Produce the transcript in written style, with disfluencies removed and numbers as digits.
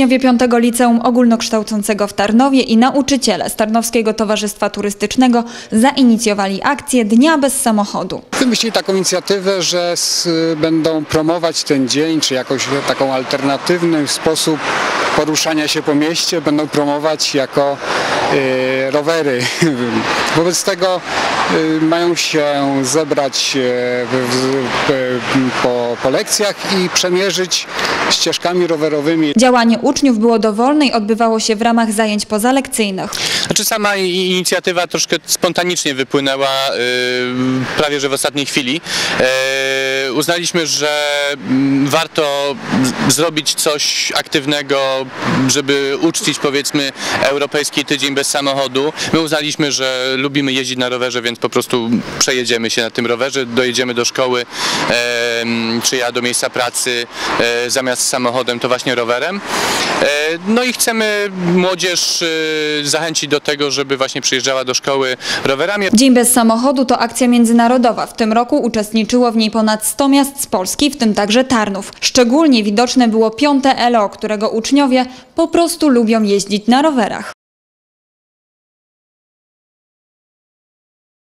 Uczniowie 5. Liceum Ogólnokształcącego w Tarnowie i nauczyciele z Tarnowskiego Towarzystwa Turystycznego zainicjowali akcję Dnia bez samochodu. Wymyślili taką inicjatywę, że będą promować ten dzień, czy jakoś taką alternatywny sposób poruszania się po mieście, będą promować jako rowery. Wobec tego mają się zebrać po lekcjach i przemierzyć ścieżkami rowerowymi. Działanie uczniów było dowolne i odbywało się w ramach zajęć pozalekcyjnych. Znaczy sama inicjatywa troszkę spontanicznie wypłynęła, prawie że w ostatniej chwili. Uznaliśmy, że warto zrobić coś aktywnego, żeby uczcić, powiedzmy, Europejski Tydzień bez samochodu. My uznaliśmy, że lubimy jeździć na rowerze, więc po prostu przejedziemy się na tym rowerze, dojedziemy do szkoły, czy ja do miejsca pracy, zamiast samochodem to właśnie rowerem. No i chcemy młodzież zachęcić do tego, żeby właśnie przyjeżdżała do szkoły rowerami. Dzień bez samochodu to akcja międzynarodowa. W tym roku uczestniczyło w niej ponad 100 miast z Polski, w tym także Tarnów. Szczególnie widoczne było 5. ELO, którego uczniowie po prostu lubią jeździć na rowerach.